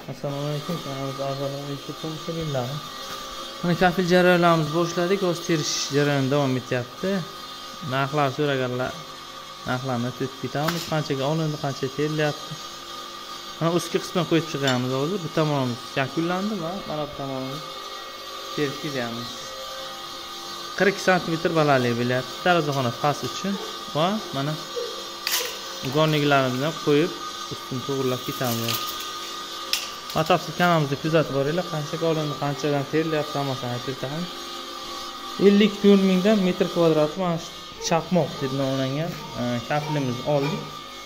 Assalomu alaykum. Kanalimiz a'zolari YouTube tomoshabinlari. Mana kafil jarayonlarimizni boshladik. O'z terish jarayoni davom etyapti. Narxlar so'raganlar narxlarni o'tib ketamiz. Qanchaga olindi, qancha terilyapti. Mana ustki qismini qo'yib chiqamiz hozir. Bu tomonimiz yakunlandi va mana bu tomonimiz terib ketyapmiz. 42 sm balandlik bo'lyapti. Daraxtxona past uchun va mana gorniklarimizni qo'yib ustini to'g'rilab ketamiz. Batafsil kanalimizni kuzatib boringlar. Qanchaga olindi, qanchadan terilyapti hammasini aytib o'taman. 54 mingdan metr kvadrat mana shu chaqmoq deb nomlangan kafilimizni oldik.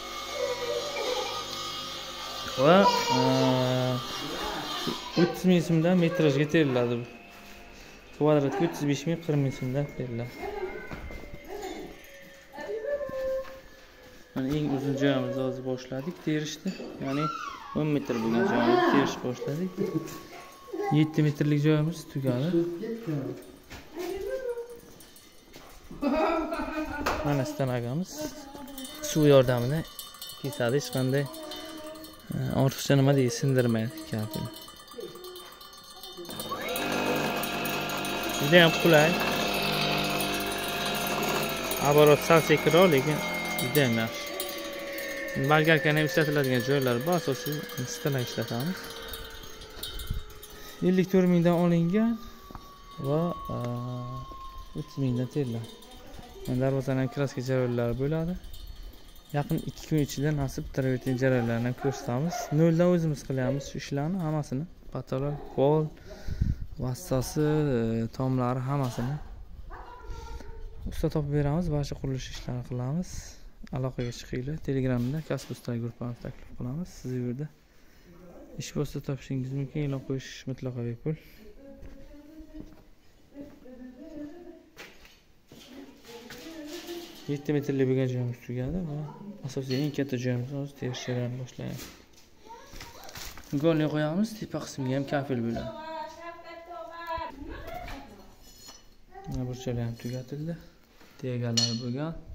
Va 30 ming so'mdan metrajga teriladi. Kvadratga 35 ming, 40 ming so'mdan teriladi. Mana eng uzun joyimizni hozir boshladik terishni. Ya'ni 10 metr bo'lgan joyimizni terish boshladik. 7 metrlik joyimiz tugadi. Mana stanagamiz suv yordamida kesadi, hech qanday ortiqcha nima deydi, sindirmaydi kafil. Juda ham qulay. Оборот sal sekinroq, lekin juda ham yaxshi. Bolgarkani ishlatiladigan joylar bor, asosiy stana ishlatamiz. 54 mingdan olingan va 30 mingdan teriladi. Darvozaning kraska jarayonlari bo'ladi. Yaqin 2 kun ichida nasib travertin jarayonlarini ko'rsatamiz. Noldan o'zimiz qilyapmiz shu ishlarni hammasini. Patolar, pol, vassasi, tomlari hammasini usta topib beramiz. Barcha qurilish ishlarini qilamiz. Aloqaga chiqinglar. Telegramda Kasbustar gruppamizni taklif qilamiz. Siz bu yerda ish bo'lsa topishingiz mumkin. E'lon qo'yish mutlaqo bepul. Yetti metrlik bo'lgan joyimiz tugadi va asosiy eng katta joyimizni hozir terish jarayonini boshlaymiz. Golni qo'yamiz, tepa qismiga ham kafil bo'ladi. Mana burchalar ham tugatildi. Tegalari bo'lgan.